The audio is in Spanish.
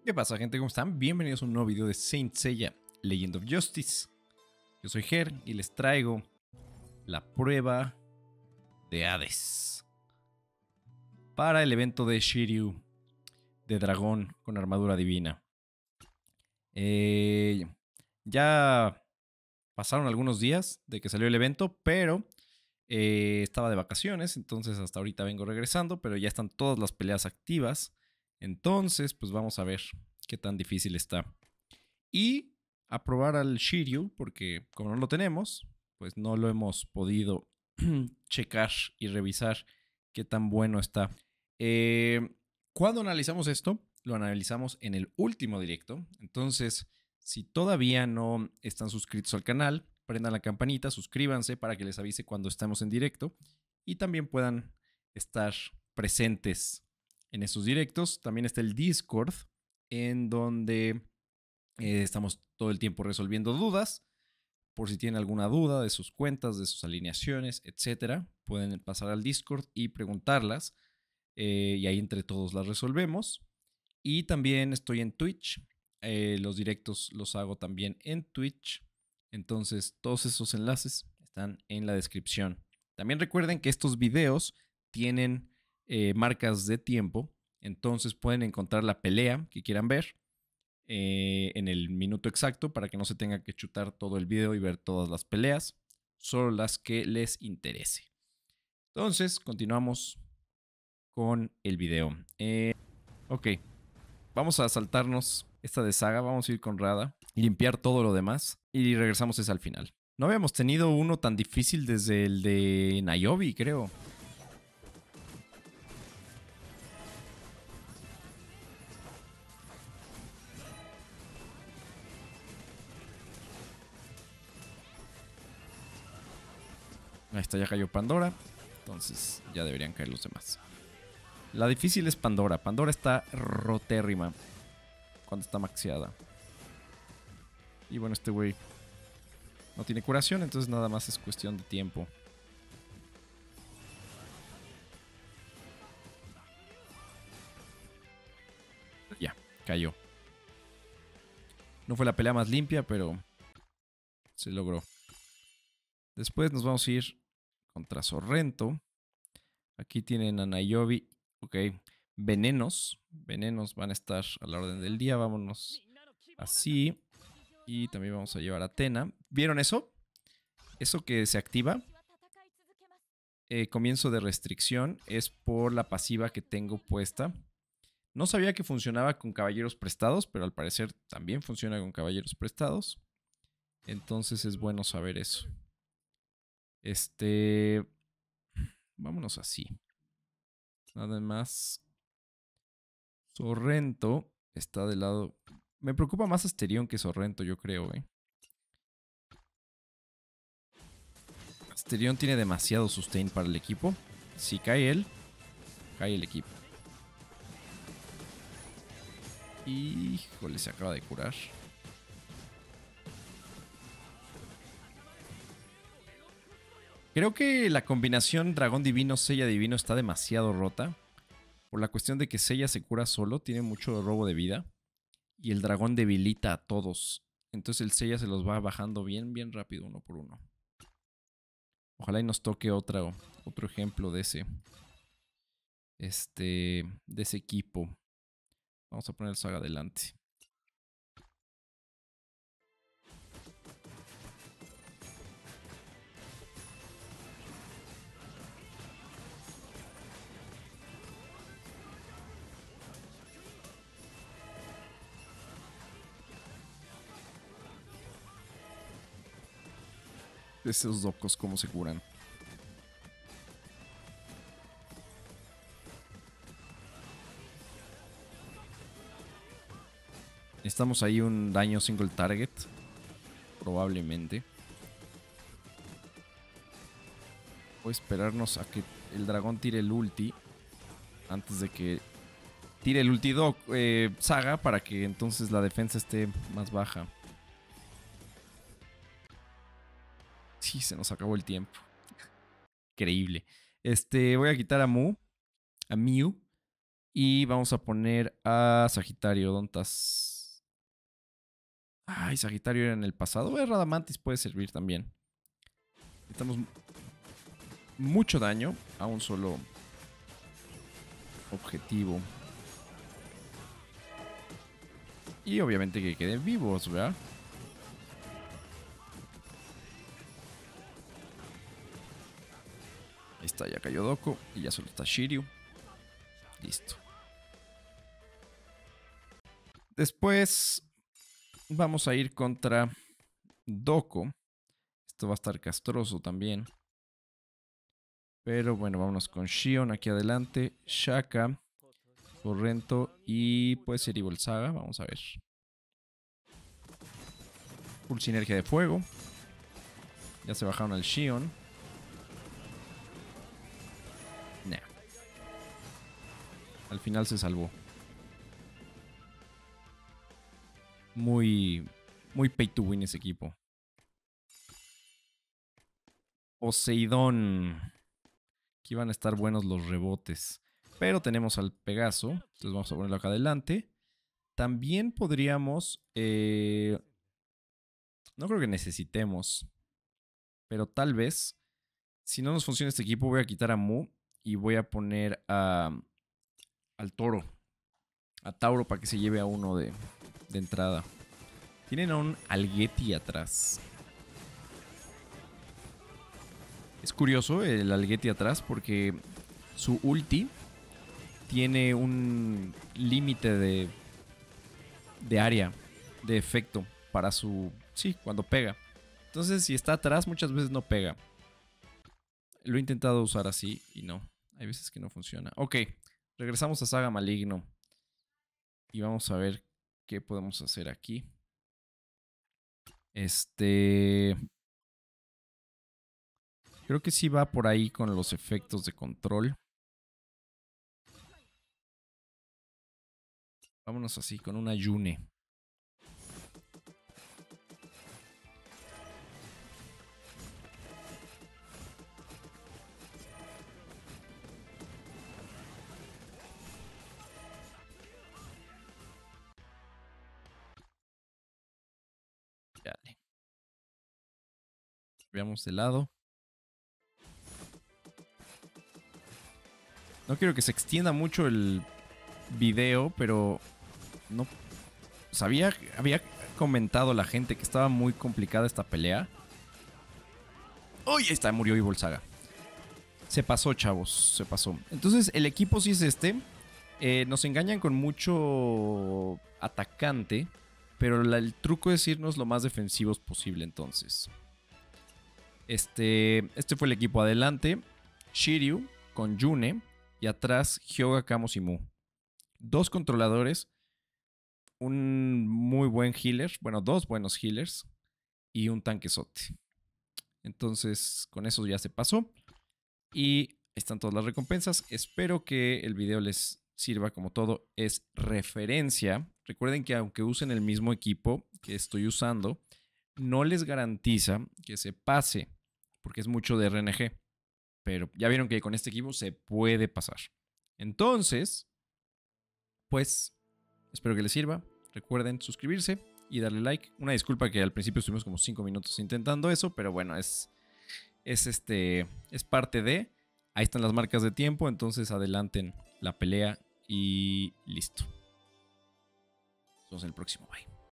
¿Qué pasa, gente? ¿Cómo están? Bienvenidos a un nuevo video de Saint Seiya Legend of Justice. Yo soy Ger y les traigo la prueba de Hades para el evento de Shiryu de dragón con armadura divina. Ya pasaron algunos días de que salió el evento, pero estaba de vacaciones, entonces hasta ahorita vengo regresando, pero ya están todas las peleas activas. Entonces, pues vamos a ver qué tan difícil está. Y a probar al Shiryu, porque como no lo tenemos, pues no lo hemos podido checar y revisar qué tan bueno está. ¿Cuándo analizamos esto? Lo analizamos en el último directo. Entonces, si todavía no están suscritos al canal, prendan la campanita, suscríbanse para que les avise cuando estamos en directo y también puedan estar presentes en esos directos. También está el Discord, en donde estamos todo el tiempo resolviendo dudas. Por si tienen alguna duda de sus cuentas, de sus alineaciones, etcétera, pueden pasar al Discord y preguntarlas. Y ahí entre todos las resolvemos. Y también estoy en Twitch. Los directos los hago también en Twitch. Entonces todos esos enlaces están en la descripción. También recuerden que estos videos tienen marcas de tiempo. Entonces pueden encontrar la pelea que quieran ver en el minuto exacto para que no se tenga que chutar todo el video y ver todas las peleas. Solo las que les interese. Entonces continuamos con el video. Ok, vamos a saltarnos esta de saga, vamos a ir con Rada, limpiar todo lo demás y regresamos ese al final. No habíamos tenido uno tan difícil desde el de Niobe, creo. Ahí está, ya cayó Pandora, entonces ya deberían caer los demás. La difícil es Pandora. Pandora está rotérrima cuando está maxeada. Y bueno, este güey no tiene curación, entonces nada más es cuestión de tiempo. Ya, cayó. No fue la pelea más limpia, pero se logró. Después nos vamos a ir contra Sorrento. Aquí tienen a Niobe. Ok. Venenos. Venenos van a estar a la orden del día. Vámonos así. Y también vamos a llevar a Atena. ¿Vieron eso? Eso que se activa. Comienzo de restricción. Es por la pasiva que tengo puesta. No sabía que funcionaba con caballeros prestados, pero al parecer también funciona con caballeros prestados. Entonces es bueno saber eso. Vámonos así. Nada más. Sorrento está del lado. Me preocupa más Asterión que Sorrento, yo creo, Asterión tiene demasiado sustain para el equipo. Si cae él, cae el equipo. Híjole, se acaba de curar. Creo que la combinación Dragón Divino, Seiya Divino está demasiado rota. Por la cuestión de que Seiya se cura solo, tiene mucho robo de vida. Y el dragón debilita a todos. Entonces el Seiya se los va bajando bien, bien rápido, uno por uno. Ojalá y nos toque otro ejemplo de ese. De ese equipo. Vamos a poner el Saga adelante. Esos docos cómo se curan. Estamos ahí un daño single target. Probablemente. Voy a esperarnos a que el dragón tire el ulti. Antes de que tire el ulti Saga. Para que entonces la defensa esté más baja. Sí, se nos acabó el tiempo. Increíble. Voy a quitar a Mew. Y vamos a poner a Sagitario. ¿Dónde estás? Ay, Sagitario era en el pasado. Radamantis puede servir también. Necesitamos mucho daño a un solo objetivo. Y obviamente que queden vivos, ¿verdad? Ahí está, ya cayó Doko. Y ya solo está Shiryu. Listo. Después vamos a ir contra Doko. Esto va a estar castroso también. Pero bueno, vámonos con Shion aquí adelante. Shaka, Torrento y puede ser Evil Saga. Vamos a ver. Full sinergia de fuego. Ya se bajaron al Shion. Nah. Al final se salvó. Muy pay to win ese equipo. Poseidón. Aquí van a estar buenos los rebotes. Pero tenemos al Pegaso. Entonces vamos a ponerlo acá adelante. También podríamos... no creo que necesitemos. Pero tal vez... Si no nos funciona este equipo, voy a quitar a Mu. Y voy a poner al Toro. A Tauro para que se lleve a uno de entrada. Tienen a un Algeti atrás. Es curioso el Algeti atrás porque su ulti tiene un límite de área, de efecto para su... Sí, cuando pega. Entonces si está atrás muchas veces no pega. Lo he intentado usar así y no. Hay veces que no funciona. Ok, regresamos a Saga Maligno. Y vamos a ver qué podemos hacer aquí. Creo que sí va por ahí con los efectos de control. Vámonos así, con una Yune. Dale. Veamos de lado. No quiero que se extienda mucho el video, pero no sabía, había comentado la gente que estaba muy complicada esta pelea. ¡Uy! Ahí está, murió Evil Saga. Se pasó, chavos, se pasó. Entonces, el equipo sí es este. Nos engañan con mucho atacante, pero el truco es irnos lo más defensivos posible, entonces. Este fue el equipo adelante. Shiryu con Yune. Y atrás, Hyoga, Camus y Mu. Dos controladores. Un muy buen healer. Bueno, dos buenos healers. Y un tanquesote. Entonces, con eso ya se pasó. Y están todas las recompensas. Espero que el video les sirva, como todo. Es referencia. Recuerden que aunque usen el mismo equipo que estoy usando, no les garantiza que se pase. Porque es mucho de RNG. Pero ya vieron que con este equipo se puede pasar. Entonces, pues, espero que les sirva. Recuerden suscribirse y darle like. Una disculpa que al principio estuvimos como 5 minutos intentando eso, pero bueno, es parte de. Ahí están las marcas de tiempo, entonces adelanten la pelea y listo. Nos vemos en el próximo. Bye.